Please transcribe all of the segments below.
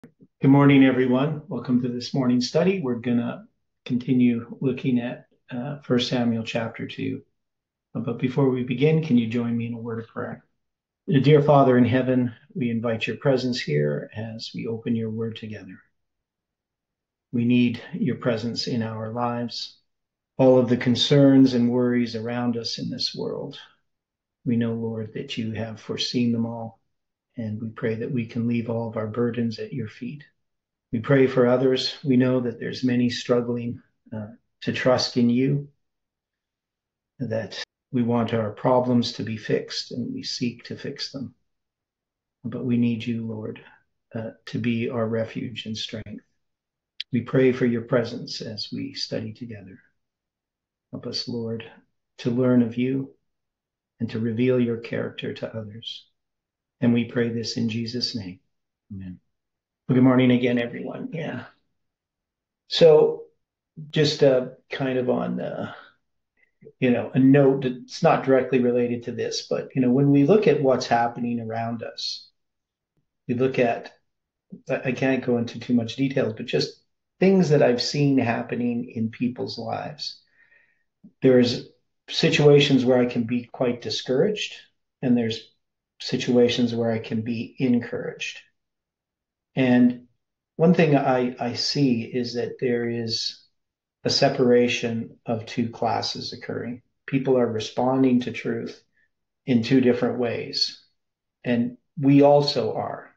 Good morning, everyone. Welcome to this morning's study. We're going to continue looking at 1 Samuel chapter 2. But before we begin, can you join me in a word of prayer? Dear Father in heaven, we invite your presence here as we open your word together. We need your presence in our lives. All of the concerns and worries around us in this world, we know, Lord, that you have foreseen them all, and we pray that we can leave all of our burdens at your feet. We pray for others. We know that there's many struggling to trust in you, that we want our problems to be fixed and we seek to fix them. But we need you, Lord, to be our refuge and strength. We pray for your presence as we study together. Help us, Lord, to learn of you and to reveal your character to others. And we pray this in Jesus' name. Amen. Well, good morning again, everyone. Yeah. So just kind of on a note that's not directly related to this, but when we look at what's happening around us, we look at, I can't go into too much detail, but just things that I've seen happening in people's lives. There's situations where I can be quite discouraged, and there's situations where I can be encouraged. And one thing I see is that there is a separation of two classes occurring. People are responding to truth in two different ways, and we also are.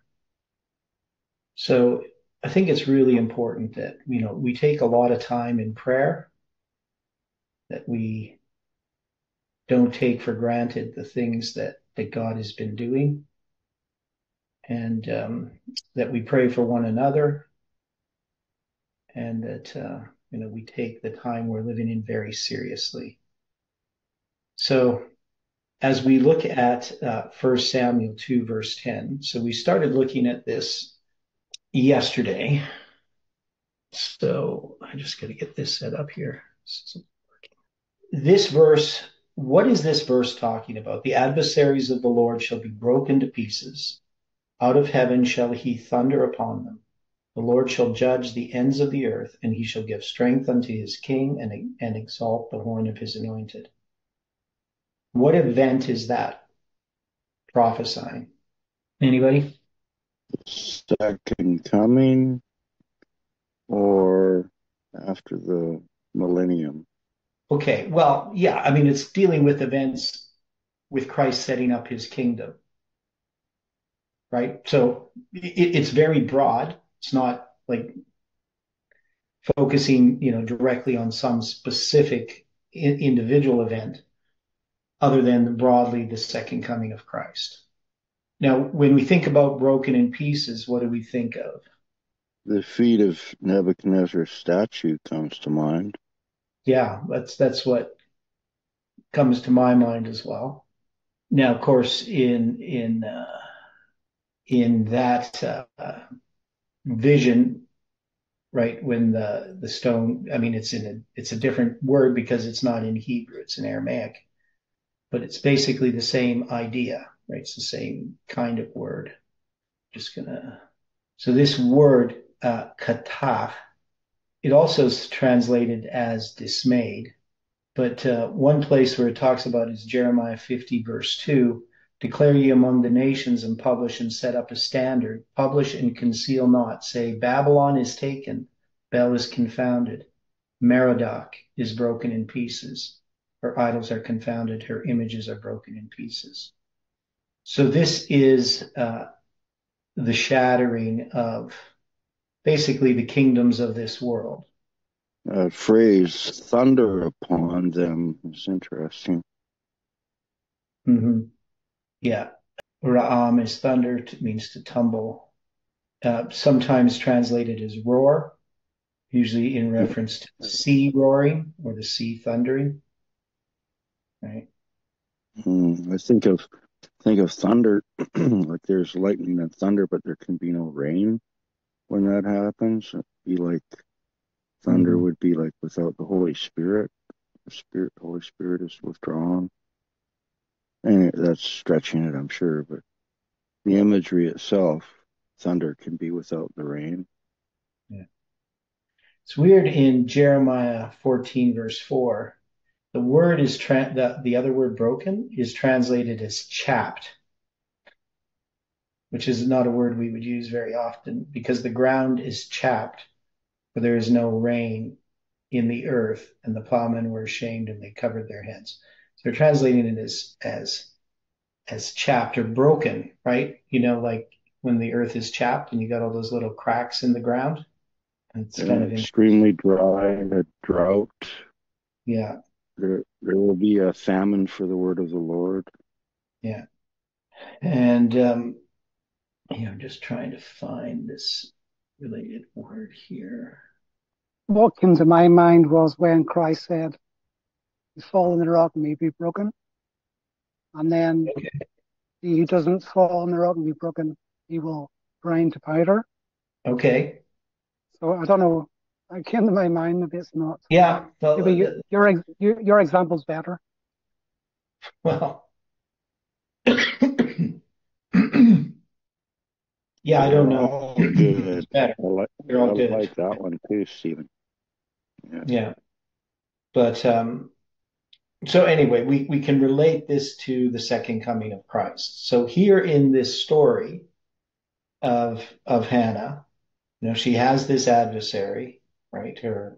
So I think it's really important that we take a lot of time in prayer, that we don't take for granted the things that God has been doing, and that we pray for one another, and that we take the time we're living in very seriously. So as we look at 1 Samuel 2, verse 10, so we started looking at this yesterday. So I just got to get this set up here. This verse, what is this verse talking about? The adversaries of the Lord shall be broken to pieces. Out of heaven shall he thunder upon them. The Lord shall judge the ends of the earth, and he shall give strength unto his king and exalt the horn of his anointed. What event is that prophesying? Anybody? Second coming or after the millennium? Okay, well, yeah, I mean, it's dealing with events with Christ setting up his kingdom, right? So it's very broad. It's not like focusing, directly on some specific individual event other than broadly the second coming of Christ. Now, when we think about broken in pieces, what do we think of? The feet of Nebuchadnezzar's statue comes to mind. Yeah, that's what comes to my mind as well. Now, of course, in that vision, right, when the stone, I mean, it's a different word because it's not in Hebrew, it's in Aramaic, but it's basically the same idea, right? It's the same kind of word. Just gonna, so this word, katah, it also is translated as dismayed. But one place where it talks about is Jeremiah 50, verse 2. Declare ye among the nations and publish and set up a standard. Publish and conceal not. Say, Babylon is taken, Bel is confounded, Merodach is broken in pieces. Her idols are confounded, her images are broken in pieces. So this is the shattering of basically the kingdoms of this world. That phrase, thunder upon them, is interesting. Mm-hmm. Yeah. Ra'am is thunder, means to tumble. Sometimes translated as roar, usually in reference to sea roaring or the sea thundering. Right. I think of thunder like there's lightning and thunder, but there can be no rain when that happens. It'd be like thunder Mm-hmm. would be like without the Holy Spirit. Holy Spirit is withdrawn. And that's stretching it, I'm sure, but the imagery itself. thunder can be without the rain. Yeah. It's weird in Jeremiah 14, verse 4. The word is the other word broken is translated as chapped, which is not a word we would use very often because the ground is chapped, for there is no rain in the earth, and the plowmen were ashamed and they covered their heads. So they're translating it as chapped or broken, right? You know, like when the earth is chapped and you got all those little cracks in the ground. It's kind of interesting. Extremely dry, a drought. Yeah, There will be a famine for the word of the Lord. yeah. And I'm just trying to find this related word here. What came to my mind was when Christ said, "You fall in the rock and may be broken," and then Okay. he who doesn't fall in the rock and be broken, he will grind to powder. Okay. So I don't know. It came to my mind. Maybe it's not. Yeah. Maybe your example's better. Well, yeah, I don't They're know. all good. It's better. They're I all good. like that one too, Stephen. Yeah. Yeah. But so anyway, we can relate this to the second coming of Christ. So here in this story of Hannah, she has this adversary, right? Her,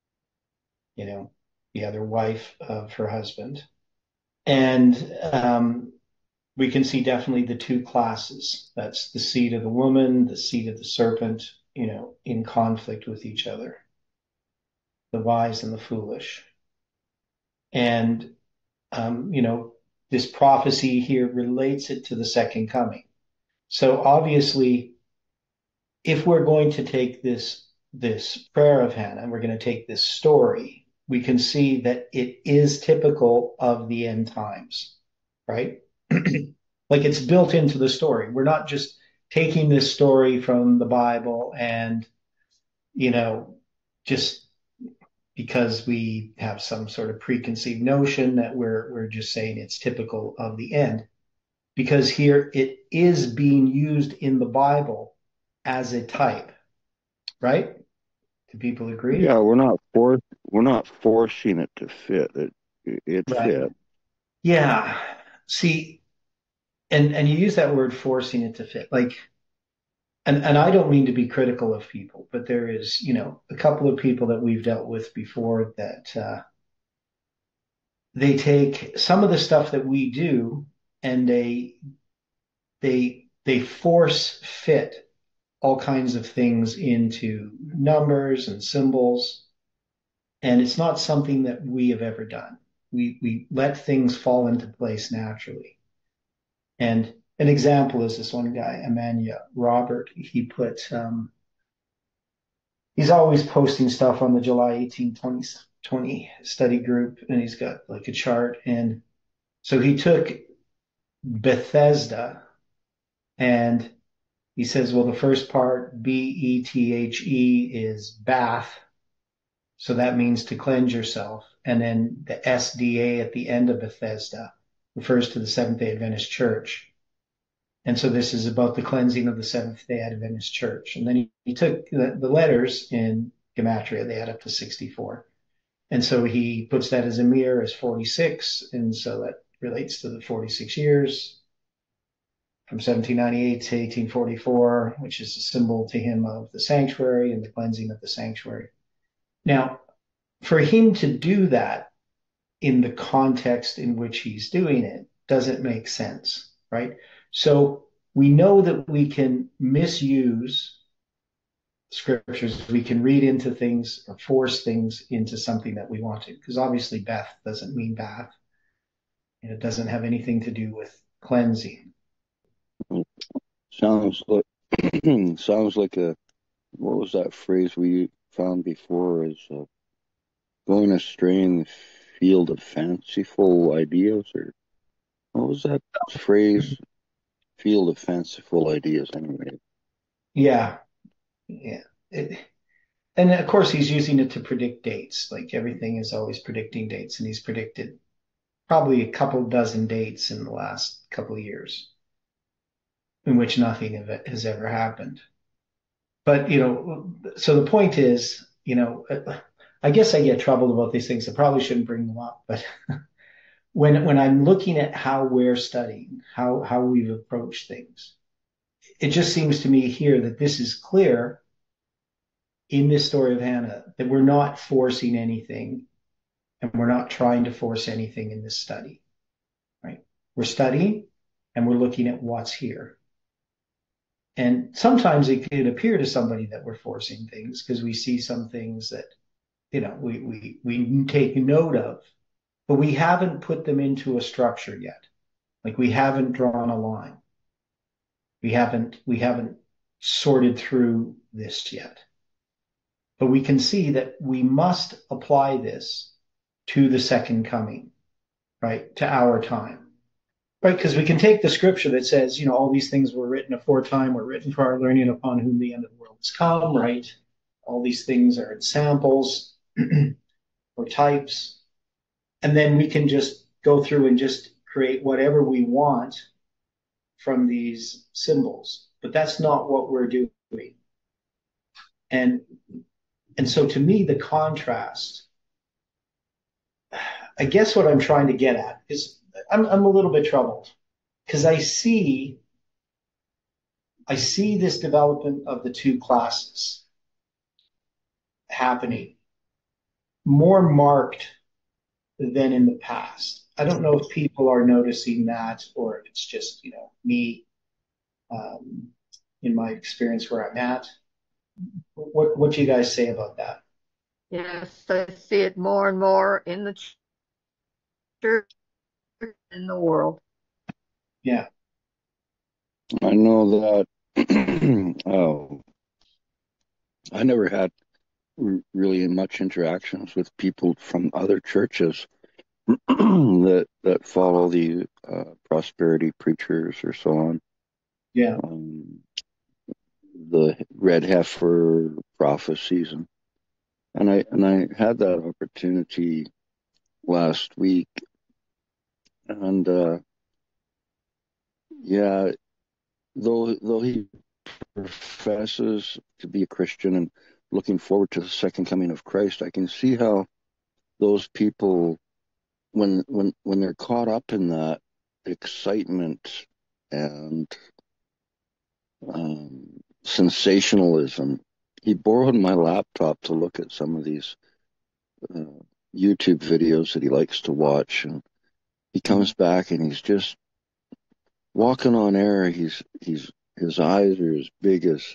the other wife of her husband. And we can see definitely the two classes. That's the seed of the woman, the seed of the serpent, in conflict with each other, the wise and the foolish. And, this prophecy here relates it to the second coming. So obviously, if we're going to take this prayer of Hannah, and we're going to take this story, we can see that it is typical of the end times, right? Like it's built into the story. We're not just taking this story from the Bible and, just because we have some sort of preconceived notion that we're just saying it's typical of the end. Because here it is being used in the Bible as a type, right? Do people agree? Yeah, we're not forcing it to fit. It Right. fit. Yeah. See, and you use that word forcing it to fit. Like, and I don't mean to be critical of people, but there is, a couple of people that we've dealt with before that they take some of the stuff that we do and they force fit all kinds of things into numbers and symbols, and it's not something that we have ever done. We let things fall into place naturally. And an example is this one guy, Emmanuel Robert. He's always posting stuff on the July 18, 2020 study group, and he's got like a chart. And so he took Bethesda and he says, well, the first part, BETHE, is bath. So that means to cleanse yourself. And then the SDA at the end of Bethesda refers to the Seventh day Adventist Church. And so this is about the cleansing of the Seventh day Adventist Church. And then he took the letters in Gematria, they add up to 64. And so he puts that as a mirror as 46. And so that relates to the 46 years from 1798 to 1844, which is a symbol to him of the sanctuary and the cleansing of the sanctuary. Now, for him to do that in the context in which he's doing it doesn't make sense, right? So we know that we can misuse scriptures. We can read into things or force things into something that we want to, because obviously Beth doesn't mean bath, and it doesn't have anything to do with cleansing. Sounds like sounds like what was that phrase we found before is going astray in the field of fanciful ideas, or what was that phrase? Field of fanciful ideas, anyway. Yeah, yeah. And of course, he's using it to predict dates. Like everything is always predicting dates, and he's predicted probably a couple dozen dates in the last couple of years. in which nothing of it has ever happened. But, so the point is, I guess I get troubled about these things. I probably shouldn't bring them up, but when I'm looking at how we're studying, how we've approached things, it just seems to me here that this is clear in this story of Hannah that we're not forcing anything and we're not trying to force anything in this study, right? We're studying and we're looking at what's here. And sometimes it could appear to somebody that we're forcing things because we see some things that, we take note of, but we haven't put them into a structure yet. Like we haven't drawn a line. We haven't sorted through this yet. But we can see that we must apply this to the second coming, right? To our time, right? Because we can take the scripture that says, all these things were written aforetime, were written for our learning, upon whom the end of the world has come, right? All these things are samples or types. And then we can just go through and just create whatever we want from these symbols. But that's not what we're doing. And so to me, the contrast, I guess what I'm trying to get at is I'm a little bit troubled because I see this development of the two classes happening more marked than in the past. I don't know if people are noticing that or if it's just, me in my experience where I'm at. What do you guys say about that? Yes, I see it more and more in the church, in the world. Yeah. I know that oh, I never had really much interactions with people from other churches that follow the prosperity preachers or so on. Yeah. The red heifer prophecies, and I had that opportunity last week, and yeah, though he professes to be a Christian and looking forward to the second coming of Christ, I can see how those people, when they're caught up in that excitement and sensationalism. He borrowed my laptop to look at some of these YouTube videos that he likes to watch, and he comes back and he's just walking on air. His eyes are as big as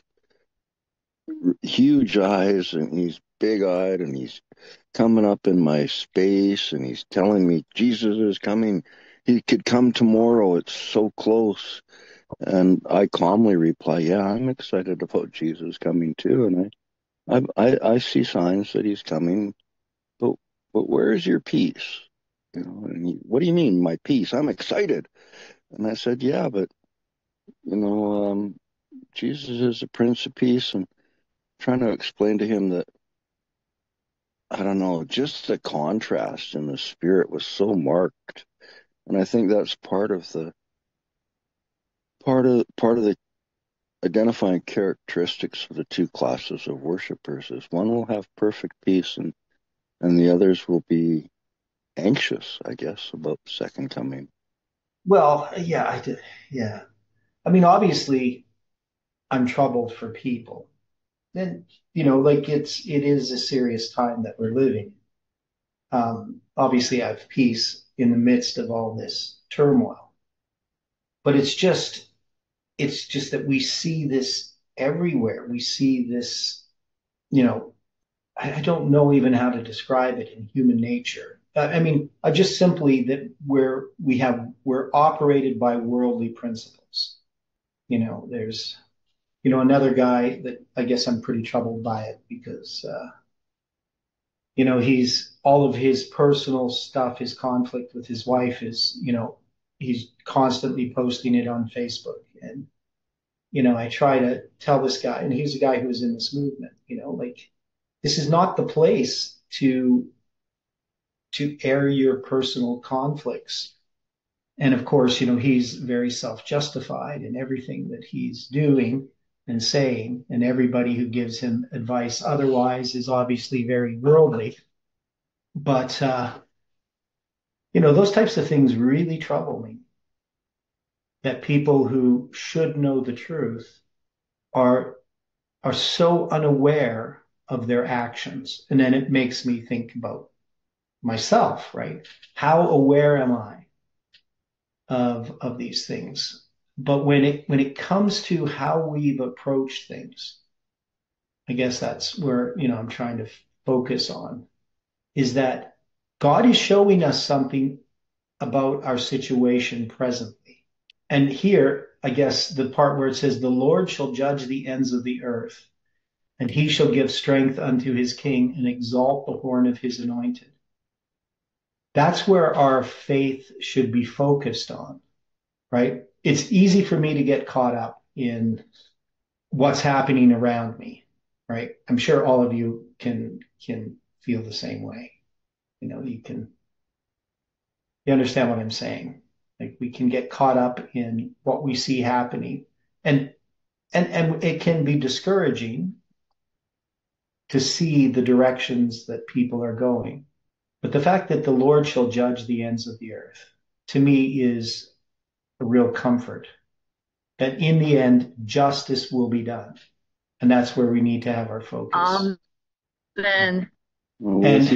huge eyes, and he's big-eyed, and he's coming up in my space, and he's telling me Jesus is coming. He could come tomorrow. It's so close. And I calmly reply, yeah, I'm excited about Jesus coming too. And I see signs that he's coming, but where is your peace? And what do you mean, my peace? I'm excited. And I said, yeah, but, Jesus is the Prince of Peace, and trying to explain to him that, I don't know, just the contrast in the spirit was so marked. And I think that's part of the identifying characteristics of the two classes of worshipers is one will have perfect peace and the others will be anxious, I guess, about the second coming. Well, yeah, I did. Yeah. I mean, obviously, I'm troubled for people. And, like it is a serious time that we're living. Obviously, I have peace in the midst of all this turmoil. But it's just that we see this everywhere. We see this, I don't know even how to describe it in human nature. I mean, I just simply that we're operated by worldly principles. There's, another guy that I guess I'm pretty troubled by it because, he's all of his personal stuff, his conflict with his wife is, he's constantly posting it on Facebook. And, I try to tell this guy, and he's a guy who was in this movement, like this is not the place to air your personal conflicts And of course, he's very self-justified in everything that he's doing and saying, and everybody who gives him advice otherwise is obviously very worldly. But those types of things really trouble me. That people who should know the truth are so unaware of their actions. And then it makes me think about myself, right? How aware am I of these things? But when it comes to how we've approached things, I guess that's where I'm trying to focus on, is that God is showing us something about our situation presently. And here, I guess the part where it says, the Lord shall judge the ends of the earth, and he shall give strength unto his king and exalt the horn of his anointed. That's where our faith should be focused on, right? It's easy for me to get caught up in what's happening around me, right? I'm sure all of you can feel the same way. You understand what I'm saying? Like, we can get caught up in what we see happening, and it can be discouraging to see the directions that people are going. But the fact that the Lord shall judge the ends of the earth, to me, is a real comfort. That in the end, justice will be done. And that's where we need to have our focus. Then With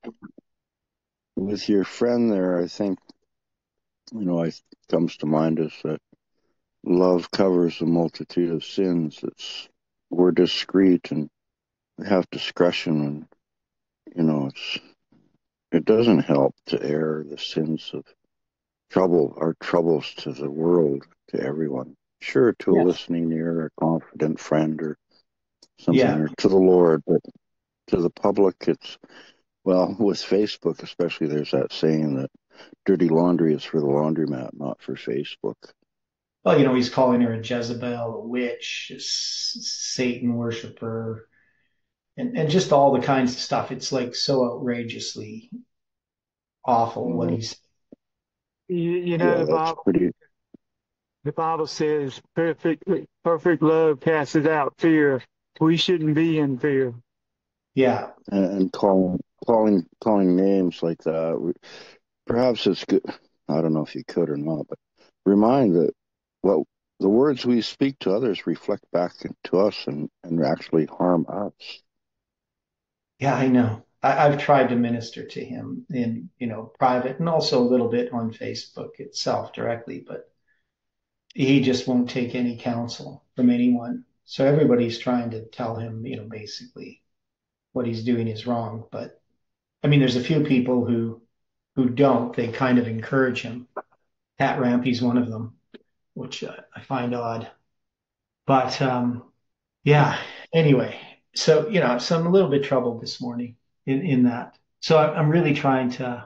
your friend there, I think, it comes to mind is that love covers a multitude of sins. We're discreet and have discretion, and it doesn't help to air the sins of our troubles to the world, to everyone. Sure, to a listening ear, a confident friend, or something, or to the Lord, but to the public, with Facebook especially, there's that saying that dirty laundry is for the laundromat, not for Facebook. Well, he's calling her a Jezebel, a witch, a Satan worshiper, and just all the kinds of stuff. It's like so outrageously awful what he's. The Bible says perfect love casts out fear. We shouldn't be in fear. Yeah. And calling names like that. Perhaps it's good. I don't know if you could or not, but remind that the words we speak to others reflect back to us and actually harm us. Yeah, I know. I've tried to minister to him in, private, and also a little bit on Facebook itself directly, but he just won't take any counsel from anyone. So everybody's trying to tell him, basically what he's doing is wrong. But I mean, there's a few people who don't. They kind of encourage him. Pat Rampy's one of them, which I find odd. But yeah, anyway, so I'm a little bit troubled this morning in that. So I'm really trying to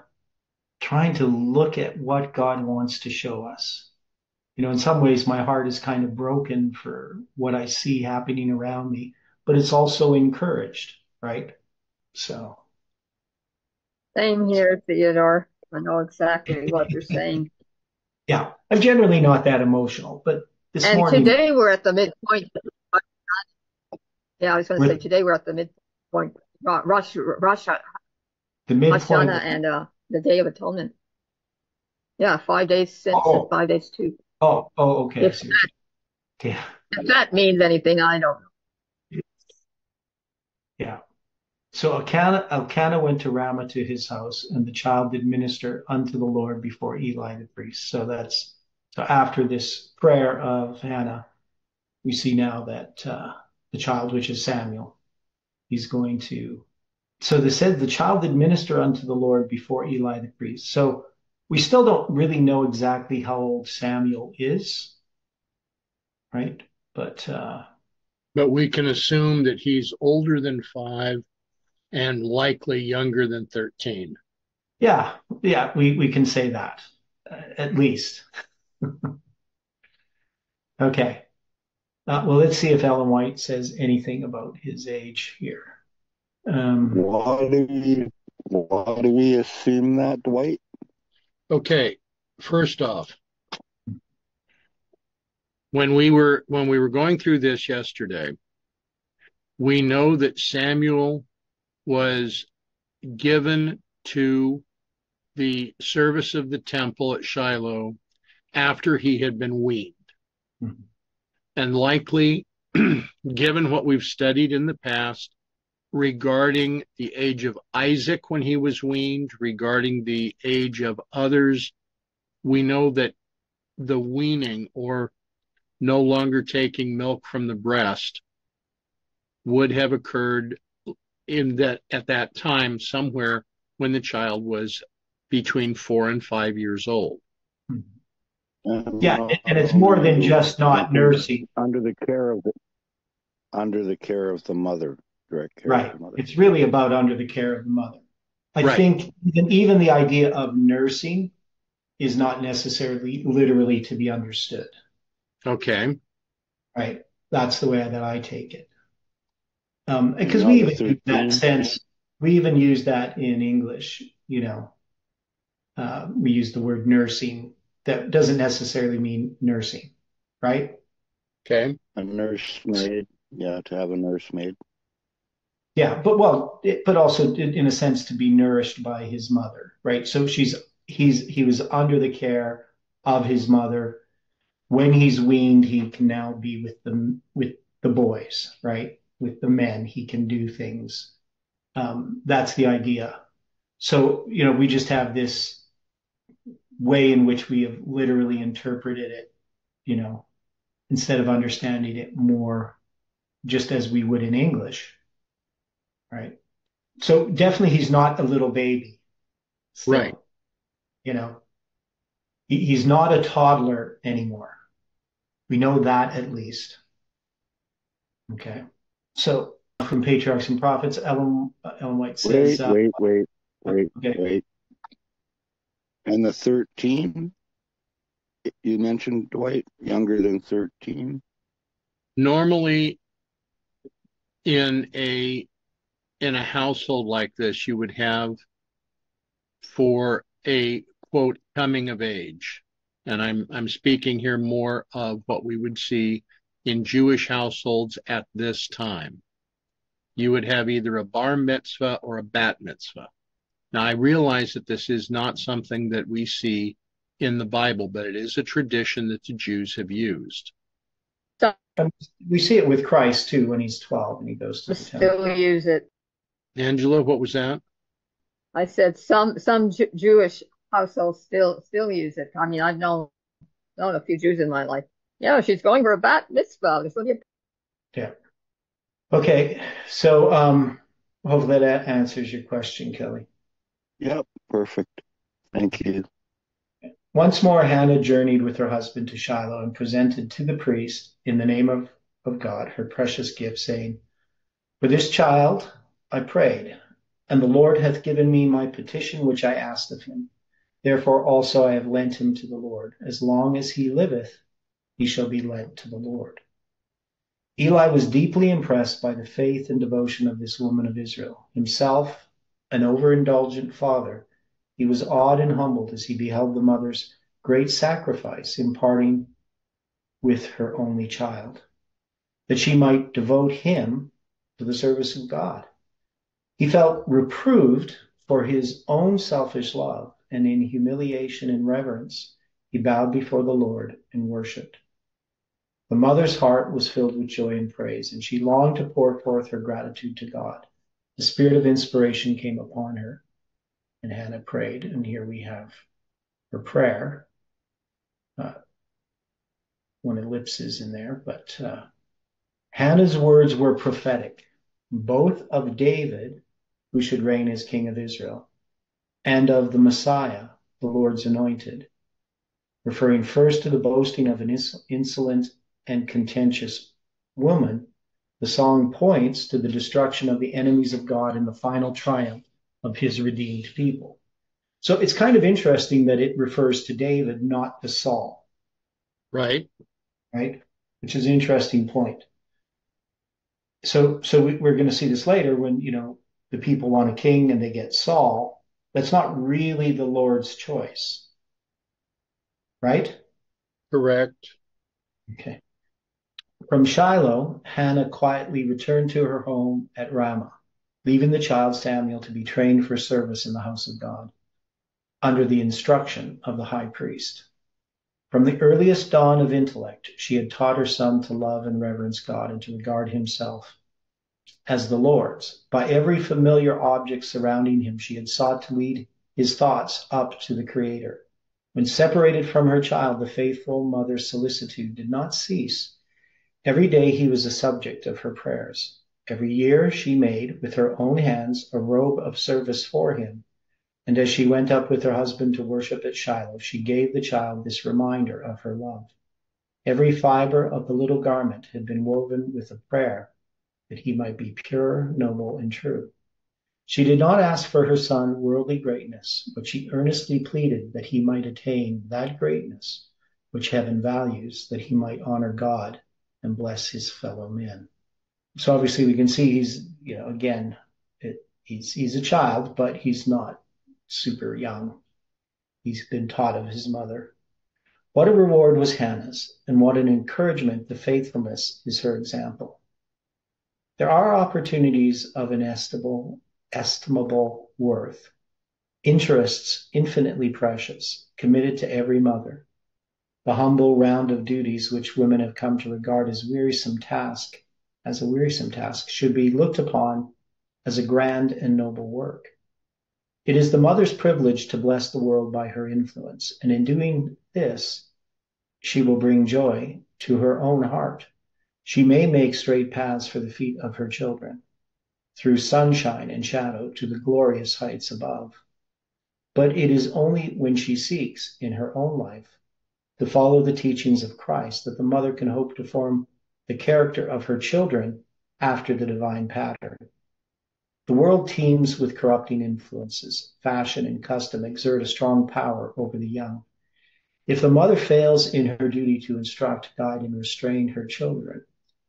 look at what God wants to show us. In some ways, my heart is kind of broken for what I see happening around me, but it's also encouraged, right? So. Same here, Theodore. I know exactly what you're saying. Yeah, I'm generally not that emotional, but this morning. Today we're at the midpoint. Yeah, I was going to say today we're at the midpoint. Rosh the midpoint Hashanah and the Day of Atonement. Yeah, 5 days since and 5 days too. Okay. If that means anything, I don't know. Yeah. So Elkanah went to Ramah to his house, and the child did minister unto the Lord before Eli the priest. So after this prayer of Hannah, we see now that the child, which is Samuel, he's going to. So they said the child did minister unto the Lord before Eli the priest. So we still don't really know exactly how old Samuel is, right? But we can assume that he's older than 5 and likely younger than 13. Yeah, we can say that, at least. Okay. Well, let's see if Ellen White says anything about his age here. Why do we assume that, Dwight? Okay. First off, when we were going through this yesterday, we know that Samuel was given to the service of the temple at Shiloh after he had been weaned. Mhm. And likely, given what we've studied in the past regarding the age of Isaac when he was weaned, regarding the age of others, we know that the weaning, or no longer taking milk from the breast, would have occurred at that time somewhere when the child was between 4 and 5 years old. Yeah, and it's more than just not nursing. Under the care of the mother, direct care Right. of the mother. It's really about under the care of the mother. I Right. think even the idea of nursing is not necessarily literally to be understood. Okay. Right. That's the way that I take it. Because Not we the even use that 13. sense, we even use that in English, we use the word nursing. That doesn't necessarily mean nursing, right? Okay. A nursemaid, yeah, to have a nursemaid. Yeah, but also in a sense to be nourished by his mother, right? So he was under the care of his mother. When he's weaned, he can now be with the boys, right? With the men, he can do things. That's the idea. So, we just have this way in which we have literally interpreted it, instead of understanding it more just as we would in English, right? So definitely he's not a little baby still, Right. He's not a toddler anymore. We know that at least. Okay. So from Patriarchs and Prophets, Ellen White says, Wait. okay. And the 13, you mentioned, Dwight, younger than 13? Normally, in a household like this, you would have, for a quote, coming of age, and I'm speaking here more of what we would see in Jewish households at this time. You would have either a bar mitzvah or a bat mitzvah. Now, I realize that this is not something that we see in the Bible, but it is a tradition that the Jews have used. We see it with Christ too when he's 12 and he goes to the temple. Still use it. Angela, what was that? I said some Jewish households still use it. I mean, I've known a few Jews in my life. Yeah, she's going for a bat mitzvah. This will be Yeah. Okay. So hopefully that answers your question, Kelly. Yep, perfect. Thank you. Once more, Hannah journeyed with her husband to Shiloh and presented to the priest, in the name of God, her precious gift, saying, "For this child I prayed, and the Lord hath given me my petition which I asked of him. Therefore also I have lent him to the Lord. As long as he liveth, he shall be lent to the Lord." Eli was deeply impressed by the faith and devotion of this woman of Israel. Himself an overindulgent father, he was awed and humbled as he beheld the mother's great sacrifice in parting with her only child, that she might devote him to the service of God. He felt reproved for his own selfish love, and in humiliation and reverence, he bowed before the Lord and worshiped. The mother's heart was filled with joy and praise, and she longed to pour forth her gratitude to God. The spirit of inspiration came upon her, and Hannah prayed. And here we have her prayer. One ellipsis in there, but Hannah's words were prophetic, both of David, who should reign as king of Israel, and of the Messiah, the Lord's anointed, referring first to the boasting of an insolent and contentious woman. The song points to the destruction of the enemies of God and the final triumph of his redeemed people. So it's kind of interesting that it refers to David, not to Saul. Right. Right? Which is an interesting point. So we're going to see this later when, the people want a king and they get Saul. That's not really the Lord's choice. right? Correct. Okay. From Shiloh, Hannah quietly returned to her home at Ramah, leaving the child Samuel to be trained for service in the house of God, under the instruction of the high priest. From the earliest dawn of intellect, she had taught her son to love and reverence God and to regard himself as the Lord's. By every familiar object surrounding him, she had sought to lead his thoughts up to the Creator. When separated from her child, the faithful mother's solicitude did not cease. Every day he was a subject of her prayers. Every year she made, with her own hands, a robe of service for him. And as she went up with her husband to worship at Shiloh, she gave the child this reminder of her love. Every fiber of the little garment had been woven with a prayer that he might be pure, noble, and true. She did not ask for her son worldly greatness, but she earnestly pleaded that he might attain that greatness which heaven values, that he might honor God and bless his fellow men. So obviously we can see he's, again, he's a child, but he's not super young. He's been taught of his mother. What a reward was Hannah's, and what an encouragement the faithfulness is her example. There are opportunities of inestimable worth, interests infinitely precious, committed to every mother. The humble round of duties which women have come to regard as a wearisome task, should be looked upon as a grand and noble work. It is the mother's privilege to bless the world by her influence, and in doing this, she will bring joy to her own heart. She may make straight paths for the feet of her children, through sunshine and shadow to the glorious heights above. But it is only when she seeks, in her own life, to follow the teachings of Christ that the mother can hope to form the character of her children after the divine pattern. The world teems with corrupting influences. Fashion and custom exert a strong power over the young. If the mother fails in her duty to instruct, guide, and restrain her children,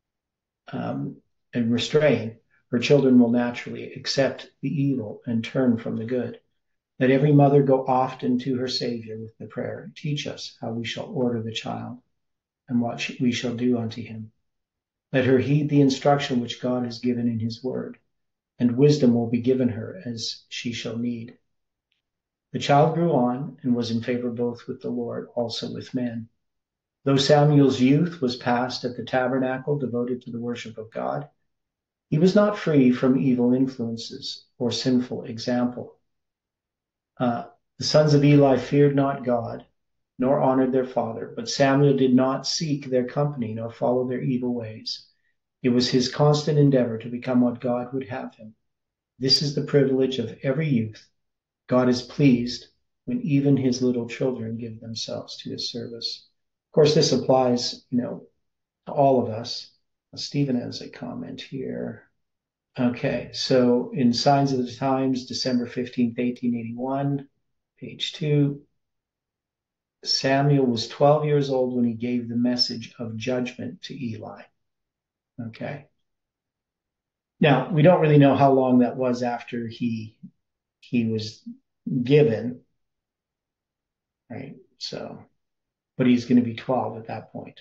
her children will naturally accept the evil and turn from the good. Let every mother go often to her Savior with the prayer, teach us how we shall order the child and what we shall do unto him. Let her heed the instruction which God has given in his word, and wisdom will be given her as she shall need. The child grew on and was in favor both with the Lord, also with men. Though Samuel's youth was passed at the tabernacle devoted to the worship of God, he was not free from evil influences or sinful example. The sons of Eli feared not God, nor honored their father, but Samuel did not seek their company, nor follow their evil ways. It was his constant endeavor to become what God would have him. This is the privilege of every youth. God is pleased when even his little children give themselves to his service. Of course, this applies, to all of us. Stephen has a comment here. Okay, so in Signs of the Times, December 15th, 1881, page 2, Samuel was 12 years old when he gave the message of judgment to Eli. Okay. Now, we don't really know how long that was after he was given, right? So, but he's going to be 12 at that point.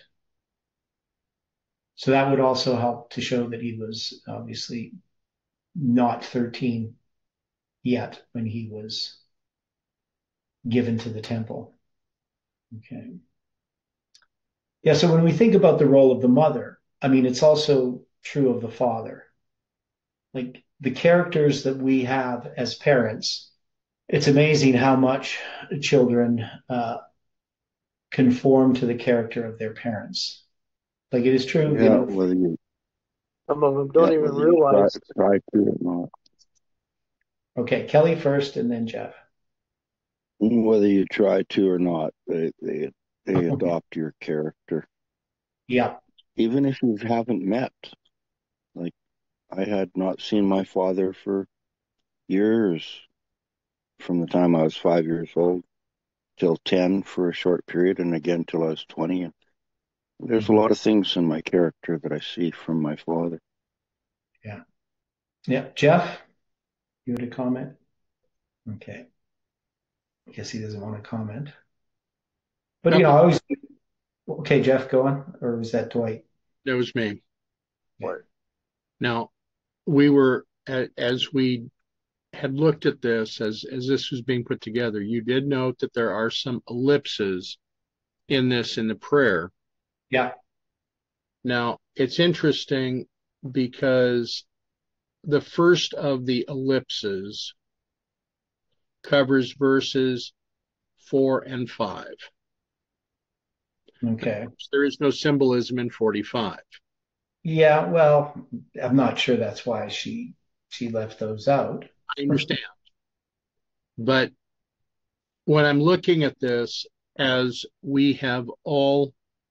So that would also help to show that he was obviously not 13 yet when he was given to the temple. Okay. Yeah, so when we think about the role of the mother, it's also true of the father. Like the characters that we have as parents, it's amazing how much children conform to the character of their parents. Like it is true, Yeah, whether you Some of them don't even whether you realize. try to or not. Okay, Kelly first and then Jeff. Whether you try to or not, they adopt your character. Yeah. Even if you haven't met. Like, I had not seen my father for years, from the time I was 5 years old till 10 for a short period, and again till I was 20. And there's a lot of things in my character that I see from my father. Yeah. Yeah. Jeff, you had a comment? Okay. I guess he doesn't want to comment. But, I always, okay, Jeff, go on, or was that Dwight? That was me. What? Now, we were, as we had looked at this, as this was being put together, you did note that there are some ellipses in the prayer. Yeah. Now, it's interesting because the first of the ellipses covers verses 4 and 5. Okay. There is no symbolism in 45. Yeah, well, I'm not sure that's why she left those out. I understand. But when I'm looking at this, as we have all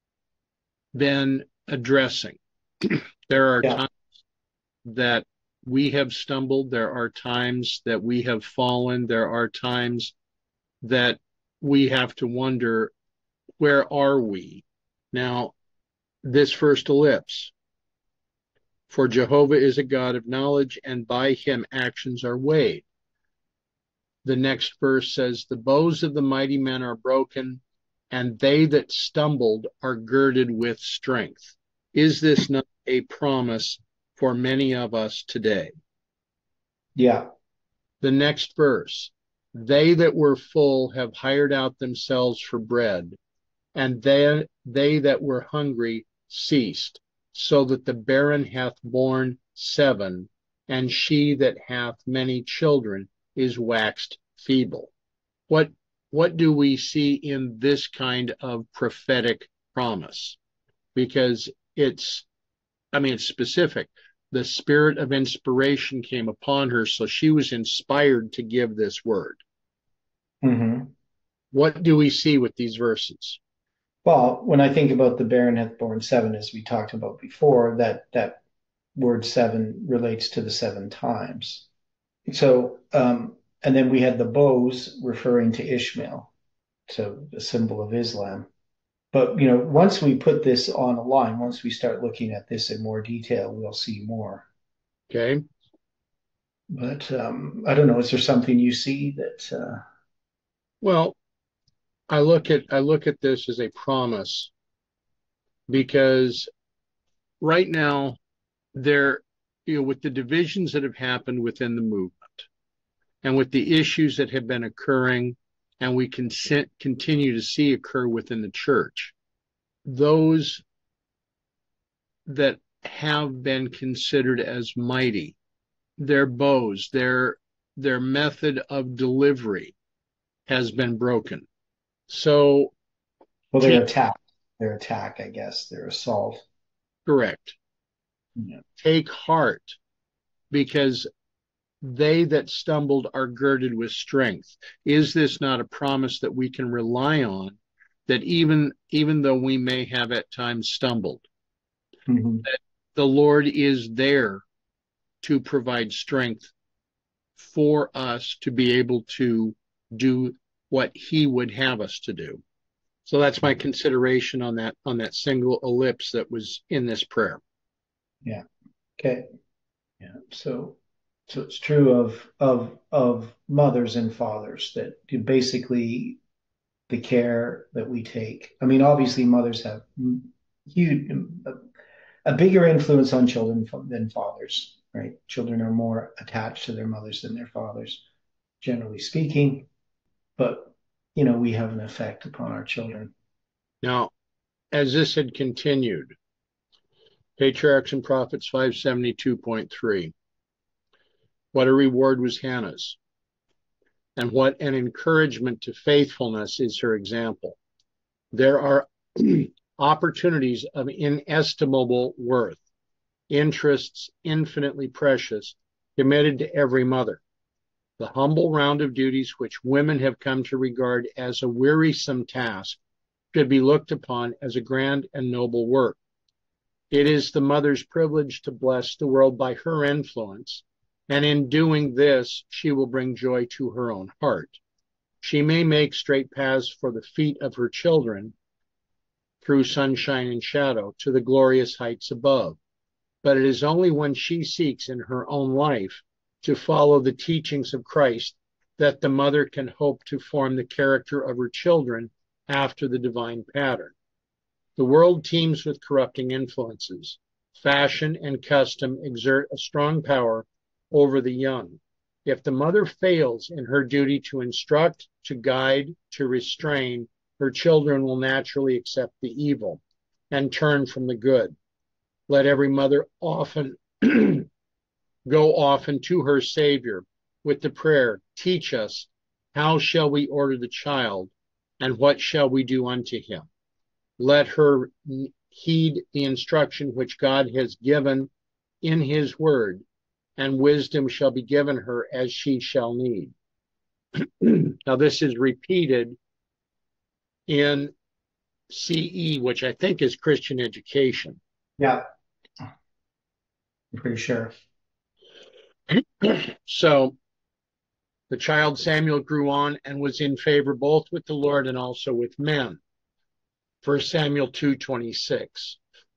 been addressing, there are times that we have stumbled. There are times that we have fallen. There are times that we have to wonder, where are we? Now, this first ellipse, for Jehovah is a God of knowledge, and by him actions are weighed. The next verse says, the bows of the mighty men are broken, and they that stumbled are girded with strength. Is this not a promise for many of us today? Yeah. The next verse, they that were full have hired out themselves for bread, and they that were hungry ceased, so that the barren hath borne 7, and she that hath many children is waxed feeble. What do we see in this kind of prophetic promise? Because it's specific. The spirit of inspiration came upon her, so she was inspired to give this word. Mm-hmm. What do we see with these verses? Well, when I think about the barren hath borne 7, as we talked about before, that word 7 relates to the 7 times. So, and then we had the bows referring to Ishmael, so a symbol of Islam. But, once we put this on a line, once we start looking at this in more detail, we'll see more. Okay. But I don't know, is there something you see that... Well, I look at this as a promise, because right now there, with the divisions that have happened within the movement and with the issues that have been occurring and we can continue to see occur within the church, those that have been considered as mighty, their bows, their method of delivery has been broken. So, well, their attack, I guess, their assault. Correct. Yeah. Take heart, because they that stumbled are girded with strength. Is this not a promise that we can rely on, that even though we may have at times stumbled, mm-hmm. that the Lord is there to provide strength for us to be able to do what he would have us to do? So that's my consideration on that single ellipse that was in this prayer. Yeah. Okay. Yeah. So it's true of mothers and fathers, that basically the care that we take. I mean, obviously mothers have huge, a bigger influence on children than fathers, right? Children are more attached to their mothers than their fathers, generally speaking. But, we have an effect upon our children. Now, as this had continued, Patriarchs and Prophets 572.3, what a reward was Hannah's, and what an encouragement to faithfulness is her example. There are opportunities of inestimable worth, interests infinitely precious, committed to every mother. The humble round of duties which women have come to regard as a wearisome task should be looked upon as a grand and noble work. It is the mother's privilege to bless the world by her influence, and in doing this, she will bring joy to her own heart. She may make straight paths for the feet of her children through sunshine and shadow to the glorious heights above. But it is only when she seeks in her own life to follow the teachings of Christ that the mother can hope to form the character of her children after the divine pattern. The world teems with corrupting influences. Fashion and custom exert a strong power over the young. If the mother fails in her duty to instruct, to guide, to restrain, her children will naturally accept the evil and turn from the good. Let every mother often go often to her Savior with the prayer, teach us, how shall we order the child, and what shall we do unto him? Let her heed the instruction which God has given in his word, and wisdom shall be given her as she shall need. Now, this is repeated in CE, which I think is Christian education. Yeah, I'm pretty sure. So the child Samuel grew on and was in favor both with the Lord and also with men. 1 Samuel 2:26.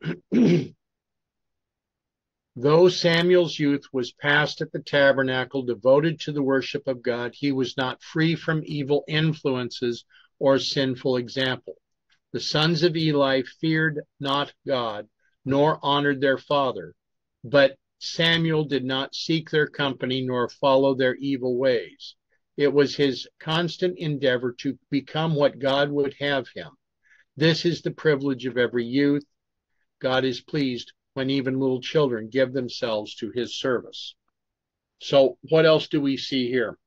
Though Samuel's youth was passed at the tabernacle, devoted to the worship of God, he was not free from evil influences or sinful example. The sons of Eli feared not God, nor honored their father, but Samuel did not seek their company nor follow their evil ways. It was his constant endeavor to become what God would have him. This is the privilege of every youth. God is pleased when even little children give themselves to his service. So what else do we see here?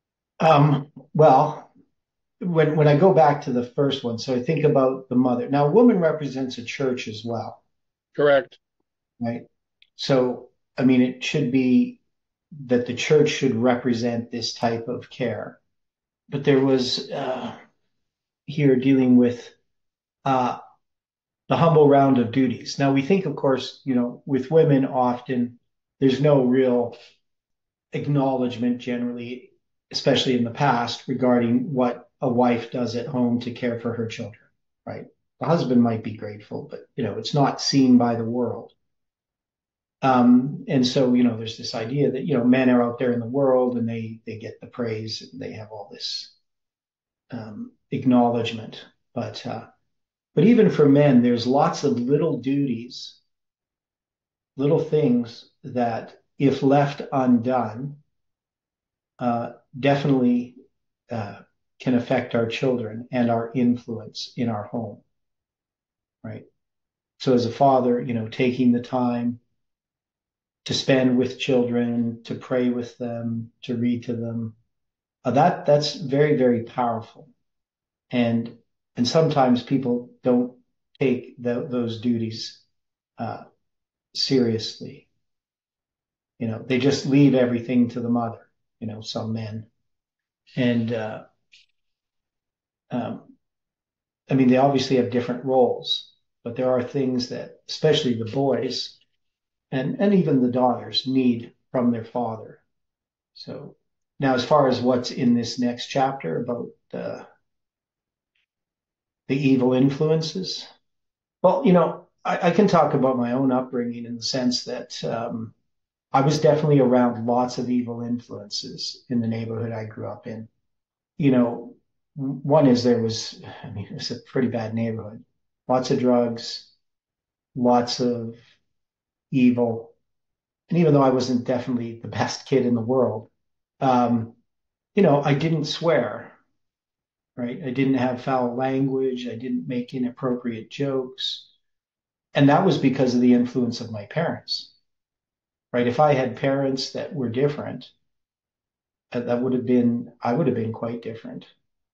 Well, when I go back to the first one, so I think about the mother. Now, a woman represents a church as well, Correct. right? So, I mean, it should be that the church should represent this type of care. But there was here dealing with uh, the humble round of duties. Now, we think, of course, with women often there's no real acknowledgement generally, especially in the past, regarding what a wife does at home to care for her children, right? The husband might be grateful, but it's not seen by the world. And so, there's this idea that, men are out there in the world and they get the praise and they have all this acknowledgement. But even for men, there's lots of little duties, little things that, if left undone, definitely can affect our children and our influence in our home, right? So as a father, taking the time to spend with children, to pray with them, to read to them, that's very, very powerful. And sometimes people don't take those duties seriously. They just leave everything to the mother. Some men, and I mean, they obviously have different roles, but there are things that, especially the boys and even the daughters, need from their father. So now, as far as what's in this next chapter about the evil influences, well, I can talk about my own upbringing in the sense that I was definitely around lots of evil influences in the neighborhood I grew up in. One is it was a pretty bad neighborhood. Lots of drugs, lots of evil. And even though I wasn't definitely the best kid in the world, I didn't swear, right? I didn't have foul language. I didn't make inappropriate jokes. And that was because of the influence of my parents, right? If I had parents that were different, I would have been quite different.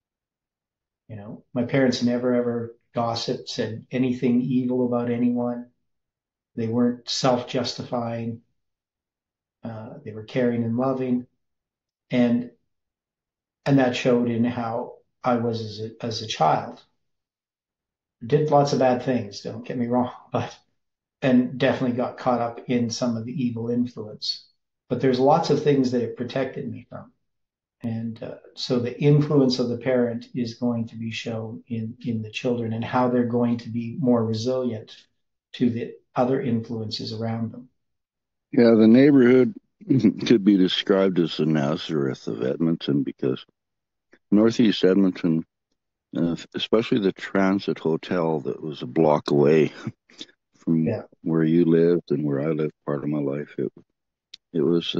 My parents never ever gossiped, said anything evil about anyone. They weren't self-justifying. They were caring and loving, and that showed in how I was as a child. Did lots of bad things, don't get me wrong, and definitely got caught up in some of the evil influence. But there's lots of things that it protected me from. And so the influence of the parent is going to be shown in the children and how they're going to be more resilient to the other influences around them. Yeah, the neighborhood could be described as the Nazareth of Edmonton because Northeast Edmonton especially the Transit Hotel that was a block away from Yeah. where you lived and where I lived part of my life. It was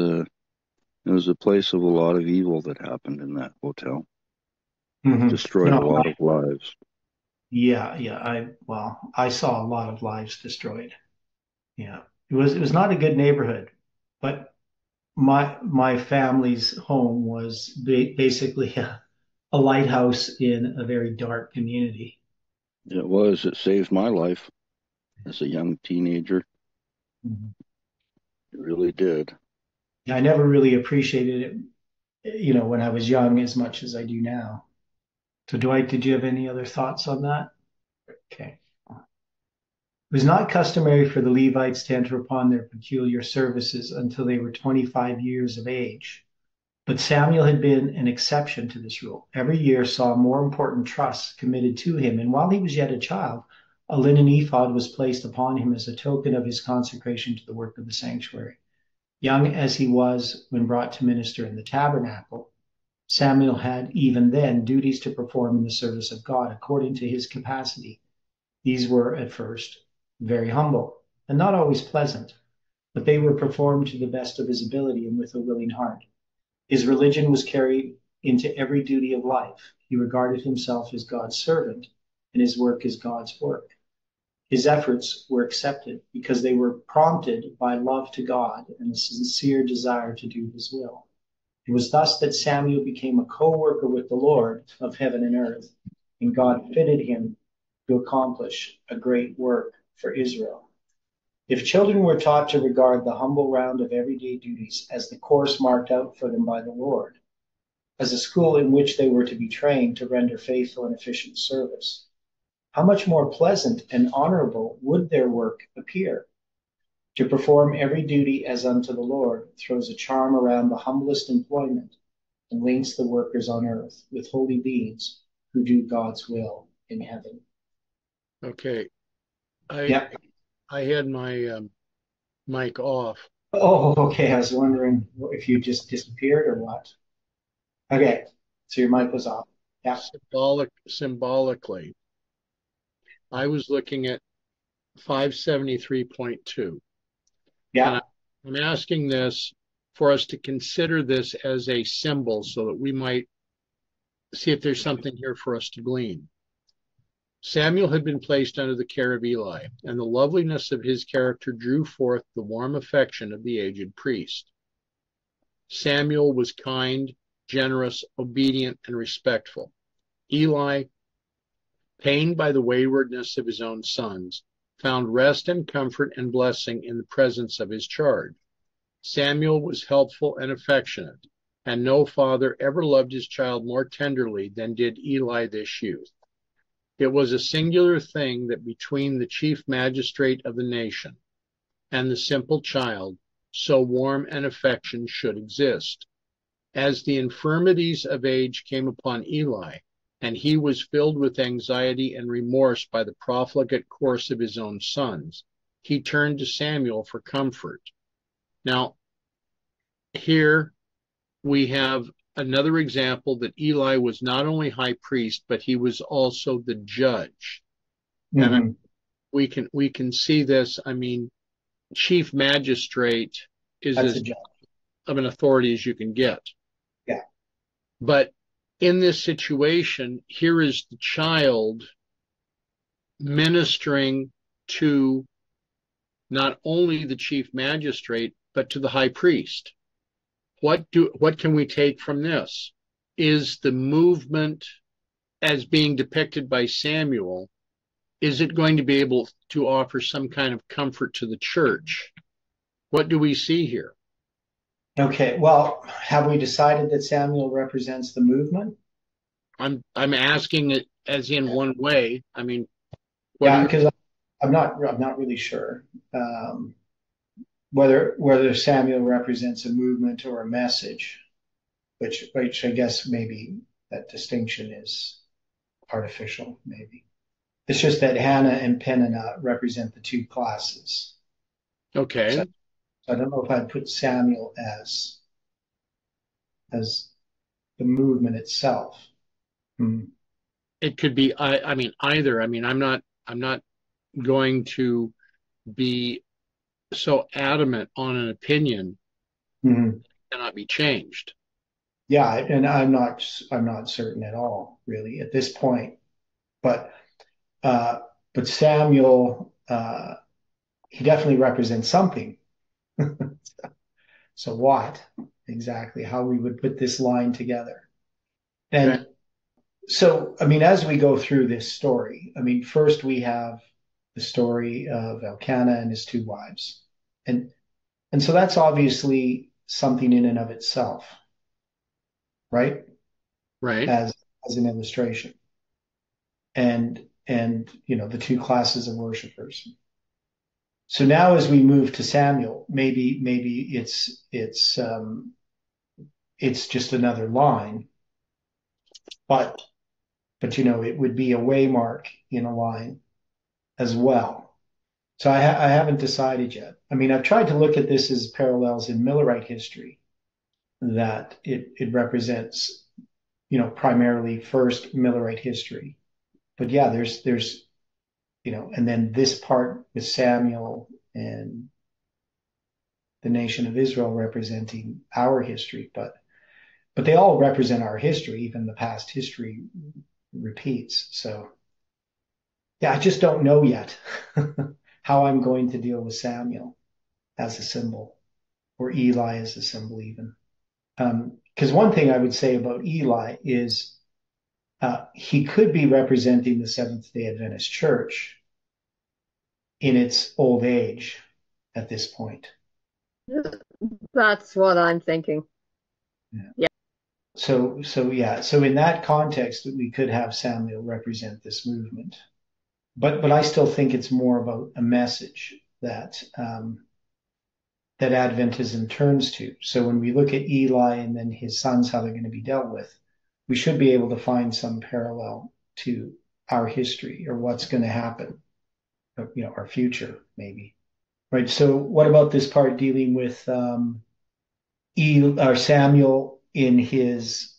a place of a lot of evil that happened in that hotel. Destroyed a No, lot of lives. yeah. I saw a lot of lives destroyed. Yeah. It was not a good neighborhood, but my family's home was basically a lighthouse in a very dark community. It saved my life as a young teenager. Mhm. It really did. I never really appreciated it, when I was young as much as I do now. So Dwight, did you have any other thoughts on that? Okay. It was not customary for the Levites to enter upon their peculiar services until they were 25 years of age. But Samuel had been an exception to this rule. Every year saw more important trusts committed to him, and while he was yet a child, a linen ephod was placed upon him as a token of his consecration to the work of the sanctuary. Young as he was when brought to minister in the tabernacle, Samuel had even then duties to perform in the service of God according to his capacity. These were at first very humble and not always pleasant, but they were performed to the best of his ability and with a willing heart. His religion was carried into every duty of life. He regarded himself as God's servant, and his work as God's work. His efforts were accepted because they were prompted by love to God and a sincere desire to do his will. It was thus that Samuel became a co-worker with the Lord of heaven and earth, and God fitted him to accomplish a great work for Israel. If children were taught to regard the humble round of everyday duties as the course marked out for them by the Lord, as a school in which they were to be trained to render faithful and efficient service, how much more pleasant and honorable would their work appear? To perform every duty as unto the Lord throws a charm around the humblest employment and links the workers on earth with holy beings who do God's will in heaven. Okay. Yeah. I had my mic off. Oh, okay. I was wondering if you just disappeared or what. Okay. So your mic was off. Yeah. Symbolically, I was looking at 573.2, Yeah. and I'm asking this for us to consider this as a symbol so that we might see if there's something here for us to glean. Samuel had been placed under the care of Eli, and the loveliness of his character drew forth the warm affection of the aged priest. Samuel was kind, generous, obedient, and respectful. Eli, pained by the waywardness of his own sons, found rest and comfort and blessing in the presence of his charge. Samuel was helpful and affectionate, and no father ever loved his child more tenderly than did Eli this youth. It was a singular thing that between the chief magistrate of the nation and the simple child, so warm an affection should exist. As the infirmities of age came upon Eli, and he was filled with anxiety and remorse by the profligate course of his own sons, he turned to Samuel for comfort. Now, here we have another example that Eli was not only high priest, but he was also the judge. Mm-hmm. And we can see this. I mean, chief magistrate is That's as of an authority as you can get. Yeah. But in this situation, here is the child ministering to not only the chief magistrate, but to the high priest. What can we take from this? Is the movement as being depicted by Samuel, is it going to be able to offer some kind of comfort to the church? What do we see here? Okay, well, have we decided that Samuel represents the movement? I'm asking it as in one way. I mean, Yeah, because I'm not really sure whether Samuel represents a movement or a message, which I guess maybe that distinction is artificial. Maybe it's just that Hannah and Peninnah represent the two classes. Okay. So I don't know if I'd put Samuel as the movement itself. Hmm. it could be, I mean, either. I mean, I'm not going to be so adamant on an opinion Mhm. cannot be changed. Yeah, and I'm not certain at all, really, at this point. But uh, but Samuel, he definitely represents something. So what exactly? How we would put this line together? Okay. And so, I mean, as we go through this story, I mean, first we have the story of Elkanah and his two wives, and and so that's obviously something in and of itself, right? Right. As as an illustration, and the two classes of worshipers. So now, as we move to Samuel, maybe it's just another line, but it would be a waymark in a line as well. So I haven't decided yet. I mean, I've tried to look at this as parallels in Millerite history, that it represents, primarily first Millerite history. But yeah, there's and then this part with Samuel and the nation of Israel representing our history, but they all represent our history. Even the past history repeats. So yeah, I just don't know yet how I'm going to deal with Samuel as a symbol, or Eli as a symbol, even. Because one thing I would say about Eli is he could be representing the Seventh day Adventist Church in its old age at this point. That's what I'm thinking. Yeah. Yeah. So in that context, we could have Samuel represent this movement, but I still think it's more about a message that Adventism turns to. So when we look at Eli and then his sons, how they're going to be dealt with, we should be able to find some parallel to our history or what's going to happen, our future, maybe. Right. So what about this part dealing with or Samuel in his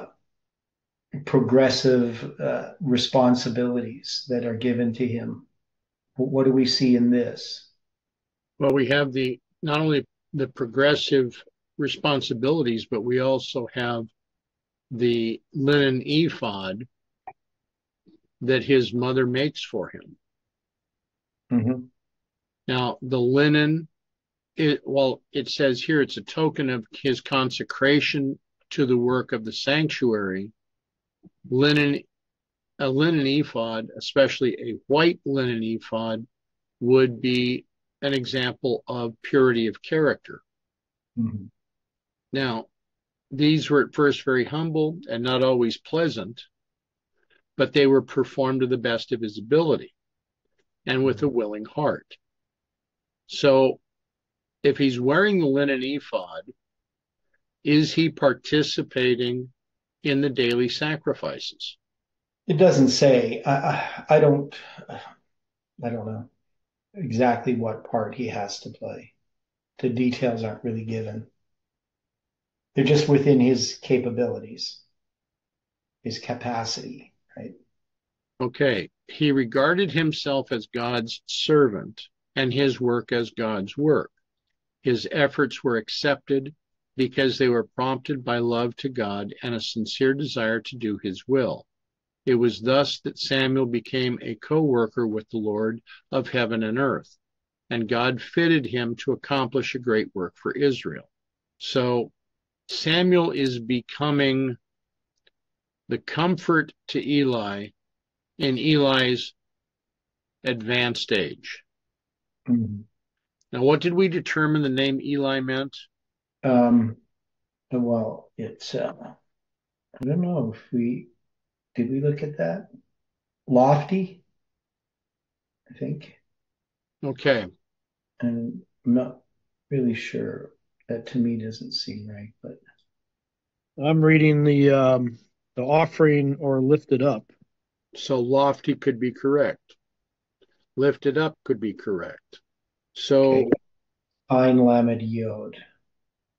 progressive responsibilities that are given to him? What do we see in this? Well, we have not only the progressive responsibilities, but we also have the linen ephod that his mother makes for him. Mm-hmm. Now, the linen, it says here it's a token of his consecration to the work of the sanctuary. A linen ephod, especially a white linen ephod, would be an example of purity of character. Mm-hmm. Now, these were at first very humble and not always pleasant, but they were performed to the best of his ability and with a willing heart. So if he's wearing the linen ephod, is he participating in the daily sacrifices? It doesn't say. I don't know exactly what part he has to play. The details aren't really given. They're just within his capabilities, his capacity, right? Okay, he regarded himself as God's servant and his work as God's work. His efforts were accepted because they were prompted by love to God and a sincere desire to do his will. It was thus that Samuel became a co-worker with the Lord of heaven and earth, and God fitted him to accomplish a great work for Israel. So Samuel is becoming the comfort to Eli in Eli's advanced age. Mm-hmm. Now, what did we determine the name Eli meant? Well, it's I don't know if did we look at that? Lofty, I think. Okay. And I'm not really sure. That to me doesn't seem right, but I'm reading the offering or lifted up. So lofty could be correct. Lifted up could be correct. So okay. Ein Lamed Yod.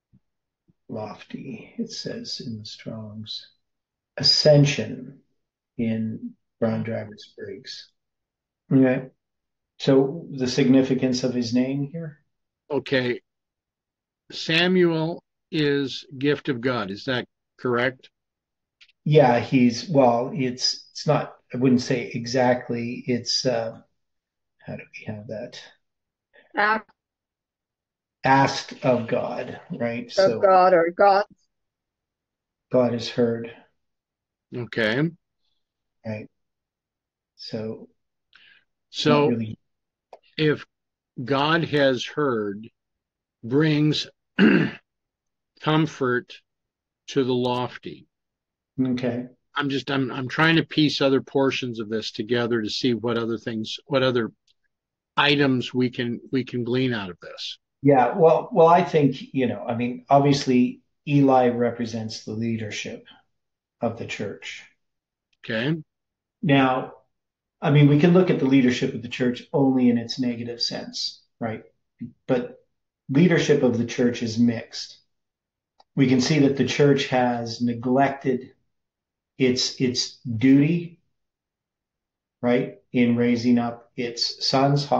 Lofty, it says in the Strongs. Ascension. in Brown Drivers Briggs. Okay. So the significance of his name here? Okay. Samuel is gift of God. Is that correct? Yeah, it's not, I wouldn't say exactly. It's how do we have that? Act Asked of God, right? of So God or God. God is heard, Okay. right? So not So really. if God has heard, brings comfort to the lofty. Okay. I'm trying to piece other portions of this together to see what other items we can glean out of this. Yeah, well, I think, I mean, obviously Eli represents the leadership of the church. Okay. Now, I mean, we can look at the leadership of the church only in its negative sense, right? But leadership of the church is mixed. We can see that the church has neglected its duty, right, in raising up its sons,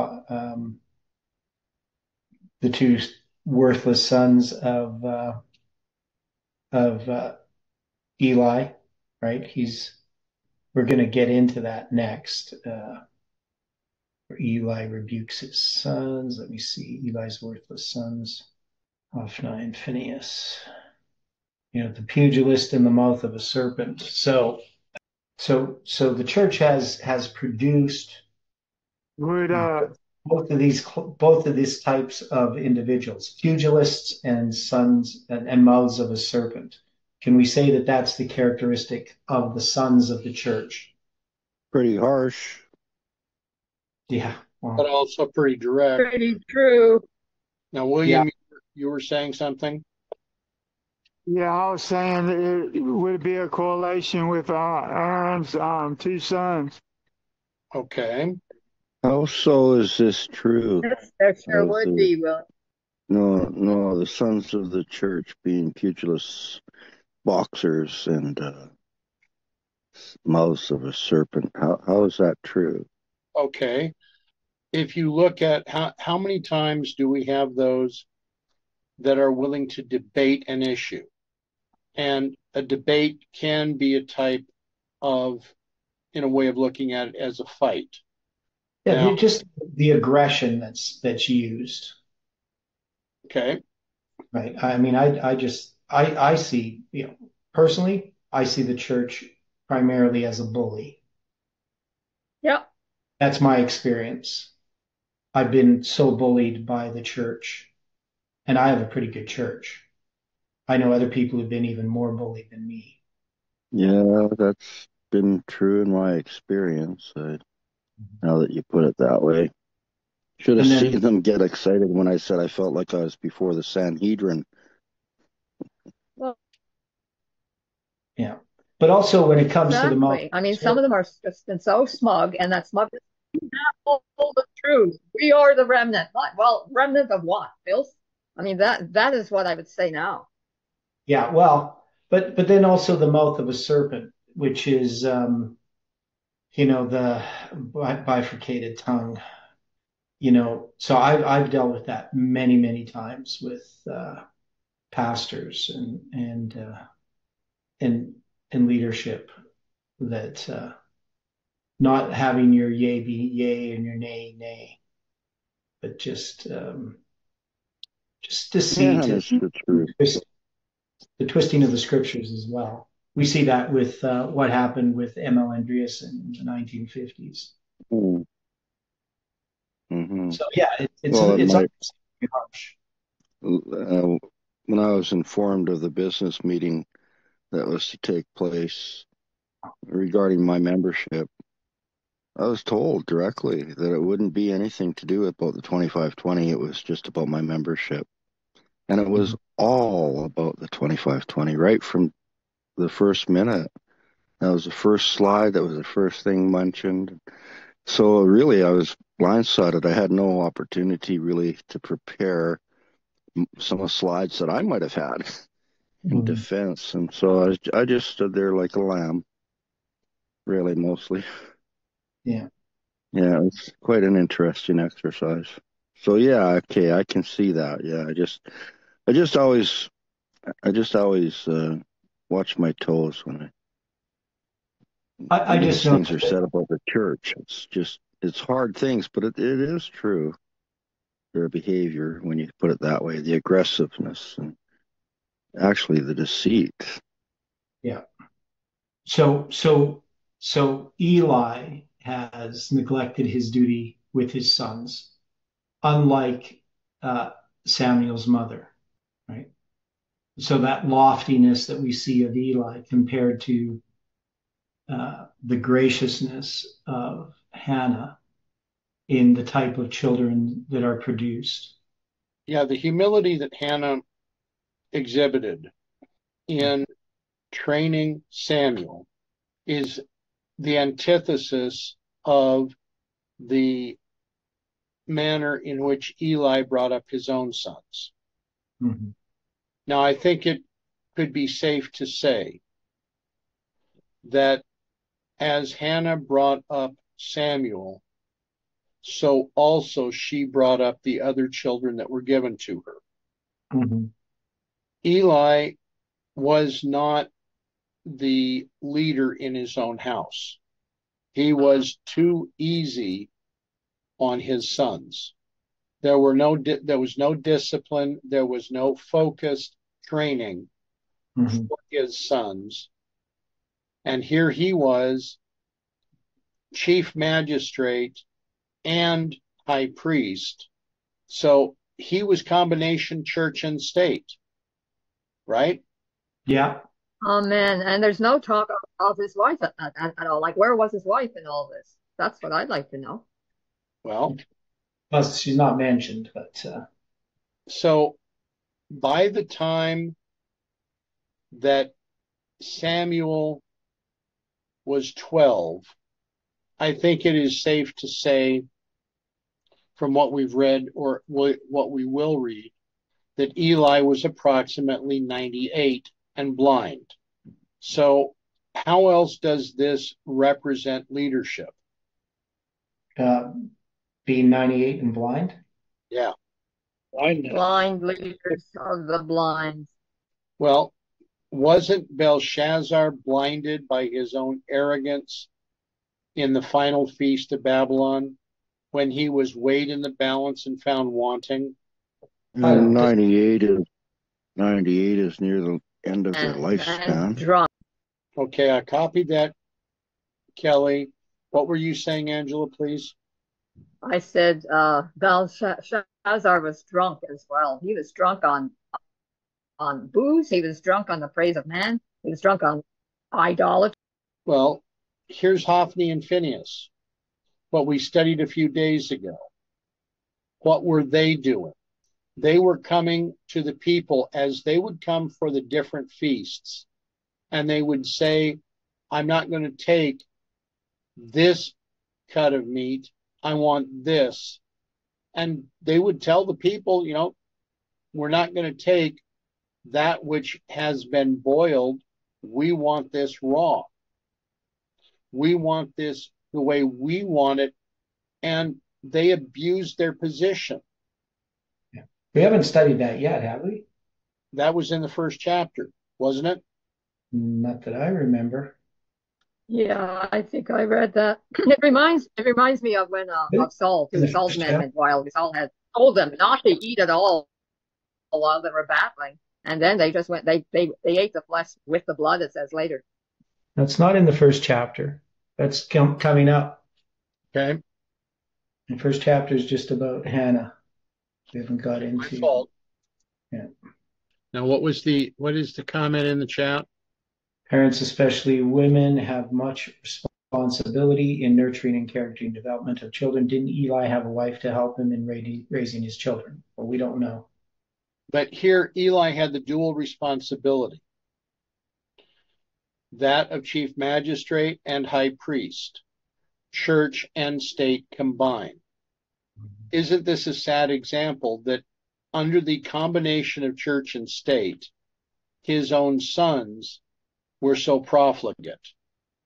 the two worthless sons of Eli, right? We're going to get into that next. Where Eli rebukes his sons. Let me see. Eli's worthless sons. Hophni and Phinehas. The pugilist in the mouth of a serpent. So the church has produced Would both of these types of individuals, pugilists and sons and mouths of a serpent. Can we say that that's the characteristic of the sons of the church? Pretty harsh. Yeah. But Well, also pretty direct. Pretty true. Now, yeah. William, you were saying something? yeah, I was saying it would be a correlation with Aaron's two sons. Okay. How so is this true? Yes, there sure Of would the be, Will. no, the sons of the church being pugilists, boxers, and mouths of a serpent. How is that true? Okay. If you look at how many times do we have those that are willing to debate an issue? And a debate can be a type of, in a way of looking at it, as a fight. Yeah, Now, just the aggression that's used, okay. right? I mean, I see, personally, I see the church primarily as a bully. Yep. That's my experience. I've been so bullied by the church, and I have a pretty good church. I know other people who've been even more bullied than me. Yeah, that's been true in my experience. Now that you put it that way, should have And then, seen them get excited when I said I felt like I was before the Sanhedrin. Well, yeah. But also when it comes to the mouth, exactly. I mean, some of them are just been so smug, and that smug is not all the truth. We are the remnant. What? Well, remnant of what? Filth? I mean, that is what I would say now. yeah, well, but then also the mouth of a serpent, which is the bifurcated tongue. So I've dealt with that many, many times with pastors and and leadership that not having your yay be yay and your nay nay, but just Yeah, deceit and and it's the truth. the twisting of the scriptures as well. We see that with what happened with M.L. Andreasen in the 1950s. Mm-hmm. So yeah, Well, it it's might. harsh. When I was informed of the business meeting that was to take place regarding my membership, I was told directly that it wouldn't be anything to do about the 2520. It was just about my membership. And it was all about the 2520 right from the first minute. That was the first slide. That was the first thing mentioned. So really, I was blindsided. I had no opportunity really to prepare some of the slides that I might have had in Mhm. defense. And so I just stood there like a lamb. really, mostly. Yeah. Yeah, it's quite an interesting exercise. So yeah, okay, I can see that. Yeah, I just always, I just always watch my toes when I just these know things are said about the church. It's hard things, but it is true. Their behavior, when you put it that way, the aggressiveness and actually the deceit. yeah. So Eli has neglected his duty with his sons, unlike uh, Samuel's mother, right? So that loftiness that we see of Eli compared to the graciousness of Hannah in the type of children that are produced. Yeah, the humility that Hannah exhibited in training Samuel is the antithesis of the manner in which Eli brought up his own sons. Mm-hmm. Now, I think it could be safe to say that as Hannah brought up Samuel, so also she brought up the other children that were given to her. Mm-hmm. Eli was not the leader in his own house. He was too easy on his sons. There was no discipline. There was no focused training Mm-hmm. for his sons. And here he was, chief magistrate and high priest. So he was combination church and state, right? Yeah. Oh man, and there's no talk of his wife at all. Like, where was his wife in all this? That's what I'd like to know. Well, Plus, she's not mentioned, but so by the time that Samuel was 12, I think it is safe to say, from what we've read or what we will read, that Eli was approximately 98 and blind. So, how else does this represent leadership? uh, being 98 and blind. Yeah. Blindness. Blind leaders of the blind. Well, wasn't Belshazzar blinded by his own arrogance in the final feast of Babylon when he was weighed in the balance and found wanting? And 98 is near the end of their And lifespan. drunk. Okay, I copied that, Kelly. What were you saying, Angela, please? I said Belshazzar was drunk as well. He was drunk on booze. He was drunk on the praise of man. He was drunk on idolatry. Well, here's Hophni and Phinehas, what we studied a few days ago. What were they doing? They were coming to the people as they would come for the different feasts, and they would say, I'm not going to take this cut of meat. I want this. And they would tell the people, we're not going to take that which has been boiled. We want this raw. We want this the way we want it. And they abused their position. Yeah. We haven't studied that yet, have we? That was in the first chapter, wasn't it? Not that I remember. Yeah, I think I read that. It reminds me of when of Saul, too. Saul's men went wild. Saul had told them not to eat at all while they were battling, and then they just went. They ate the flesh with the blood. It says later. That's not in the first chapter. That's coming up. Okay. The first chapter is just about Hannah. We haven't got into. My fault. Yeah. Now, what is the comment in the chat? Parents, especially women, have much responsibility in nurturing and character development of children. Didn't Eli have a wife to help him in raising his children? Well, we don't know. But here, Eli had the dual responsibility, that of chief magistrate and high priest, church and state combined. Isn't this a sad example that under the combination of church and state, his own sons were so profligate?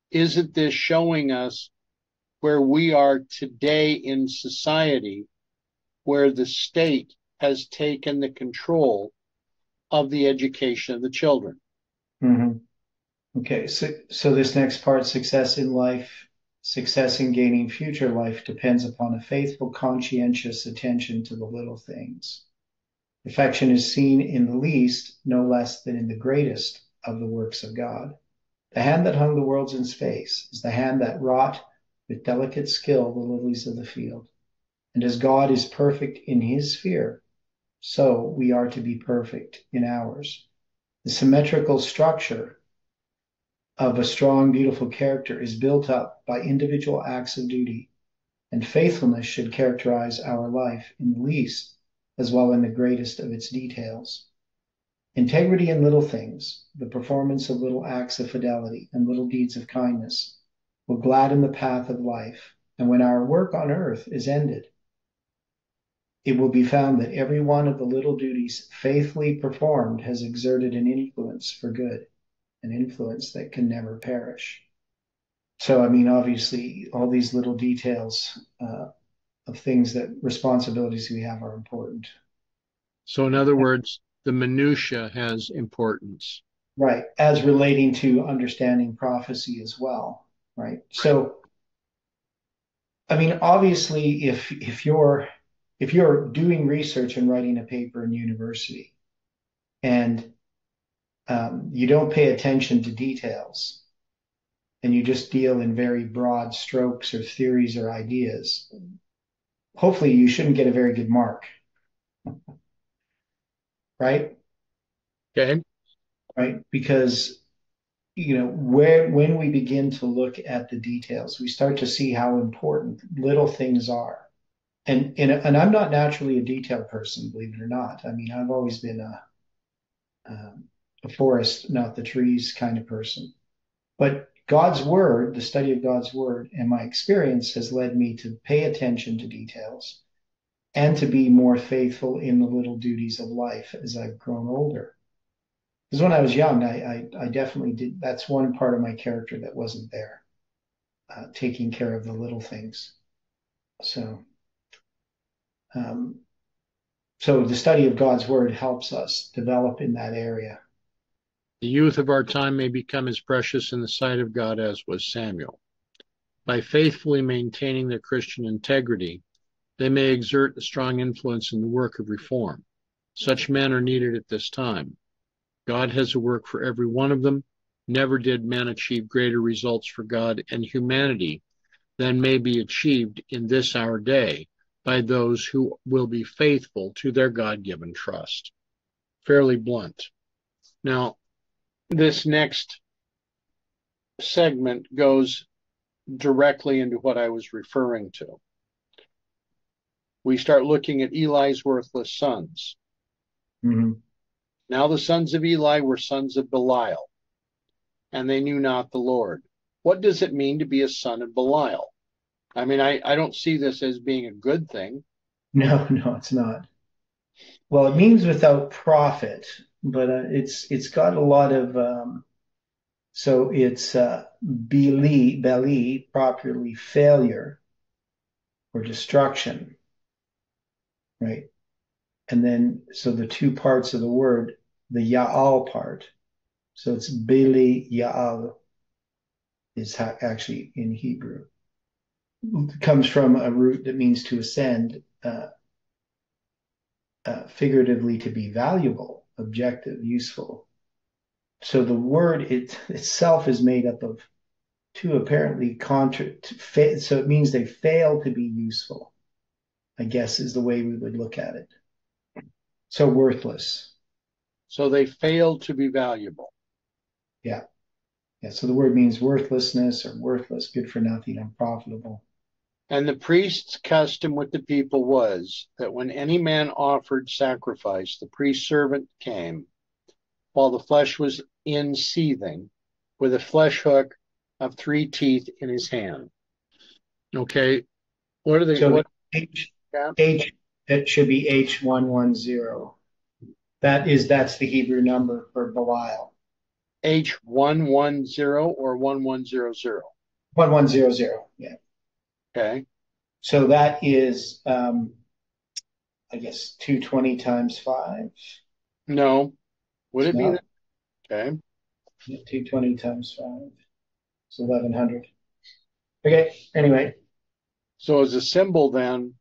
isn't this showing us where we are today in society, where the state has taken the control of the education of the children? Mm-hmm. Okay, so this next part, success in life, success in gaining future life depends upon a faithful, conscientious attention to the little things. Perfection is seen in the least, no less than in the greatest of the works of God. The hand that hung the worlds in space is the hand that wrought with delicate skill the lilies of the field. And as God is perfect in his sphere, so we are to be perfect in ours. The symmetrical structure of a strong, beautiful character is built up by individual acts of duty, and faithfulness should characterize our life in the least as well in the greatest of its details. Integrity in little things, the performance of little acts of fidelity and little deeds of kindness, will gladden the path of life, and when our work on earth is ended, it will be found that every one of the little duties faithfully performed has exerted an influence for good, an influence that can never perish. So, I mean, obviously, all these little details of things that responsibilities we have are important. So in other words, the minutia has importance. Right, as relating to understanding prophecy as well, right? So, I mean, obviously, if you're doing research and writing a paper in university, and you don't pay attention to details, and you just deal in very broad strokes or theories or ideas, hopefully you shouldn't get a very good mark, right? Okay. Right, because when we begin to look at the details, we start to see how important little things are. And I'm not naturally a detailed person, believe it or not. I mean, I've always been a forest, not the trees kind of person. But God's word, the study of God's word, and my experience has led me to pay attention to details and to be more faithful in the little duties of life as I've grown older. Because when I was young, I definitely did. That's one part of my character that wasn't there, taking care of the little things. So, um, so the study of God's word helps us develop in that area. The youth of our time may become as precious in the sight of God as was Samuel. By faithfully maintaining their Christian integrity, they may exert a strong influence in the work of reform. Such men are needed at this time. God has a work for every one of them. Never did men achieve greater results for God and humanity than may be achieved in this our day by those who will be faithful to their God-given trust. Fairly blunt. Now, this next segment goes directly into what I was referring to. We start looking at Eli's worthless sons. Mm-hmm. Now the sons of Eli were sons of Belial, and they knew not the Lord. What does it mean to be a son of Belial? I mean, I don't see this as being a good thing. No, it's not. Well, it means without profit, but it's got a lot of so it's beli, properly failure or destruction, right? And then so the two parts of the word, the Ya'al part, so it's beli Ya'al is actually in Hebrew. It comes from a root that means to ascend, figuratively to be valuable, objective, useful. So the word itself is made up of two apparently so it means they fail to be useful, I guess is the way we would look at it. So worthless. So they failed to be valuable. Yeah. So the word means worthlessness or worthless, good for nothing, unprofitable. And the priest's custom with the people was that when any man offered sacrifice, the priest servant came while the flesh was in seething with a flesh hook of 3 teeth in his hand. Okay. What are they? So what, H, it should be H110. That's the Hebrew number for Belial. H110 or 1100? 1100. Yeah. Okay. So that is, I guess, 220 times 5. No. Would It's it be not. that? Okay. 220 times 5. It's 1100. Okay. Anyway. So as a symbol then,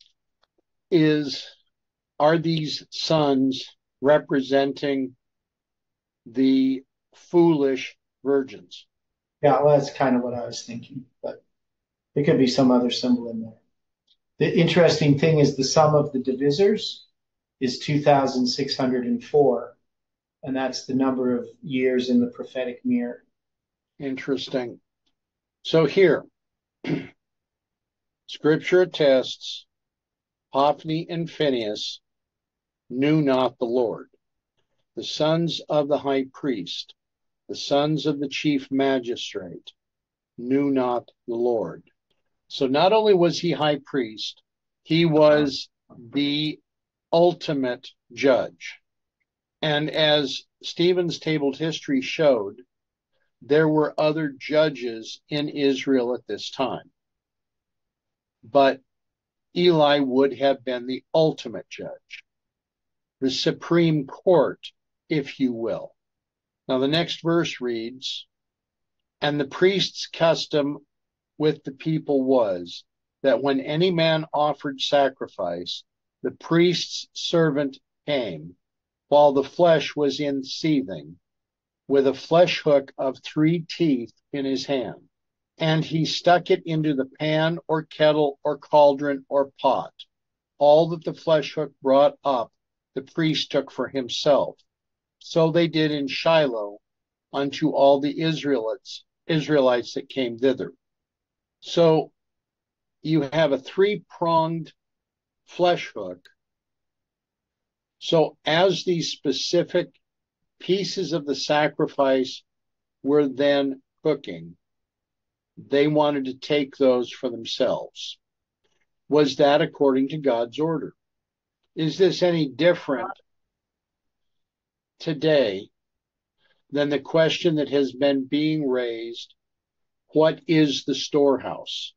are these sons representing the foolish virgins? Yeah, well, that's kind of what I was thinking, but there could be some other symbol in there. The interesting thing is the sum of the divisors is 2,604, and that's the number of years in the prophetic mirror. Interesting. So here, Scripture attests Hophni and Phinehas knew not the Lord. The sons of the high priest, the sons of the chief magistrate, knew not the Lord. So not only was he high priest, he was the ultimate judge. And as Stephen's tabled history showed, there were other judges in Israel at this time. But Eli would have been the ultimate judge, the Supreme Court, if you will. Now, the next verse reads, "And the priest's custom with the people was that when any man offered sacrifice, the priest's servant came, while the flesh was in seething, with a flesh hook of 3 teeth in his hand. And he stuck it into the pan or kettle or cauldron or pot. All that the flesh hook brought up, the priest took for himself. So they did in Shiloh unto all the Israelites that came thither." So you have a 3-pronged flesh hook. So as these specific pieces of the sacrifice were then cooking, they wanted to take those for themselves. Was that according to God's order? Is this any different today than the question that has been being raised, what is the storehouse?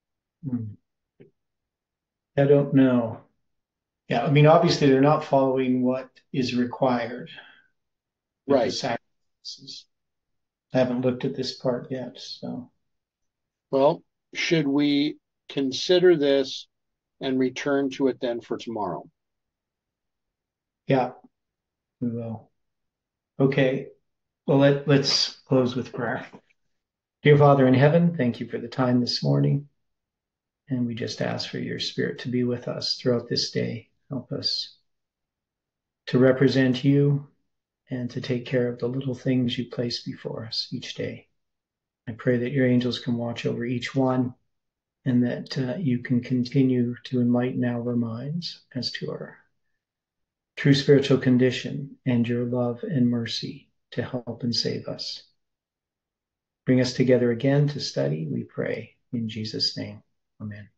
I don't know. Yeah, I mean, obviously they're not following what is required with the Right. sacrifices. I haven't looked at this part yet, so. Well, should we consider this and return to it then for tomorrow? Yeah, we will. Okay, well, let's close with prayer. Dear Father in heaven, thank you for the time this morning. And we just ask for your Spirit to be with us throughout this day. Help us to represent you and to take care of the little things you place before us each day. I pray that your angels can watch over each one and that you can continue to enlighten our minds as to our true spiritual condition and your love and mercy to help and save us. Bring us together again to study, we pray, in Jesus' name. Amen.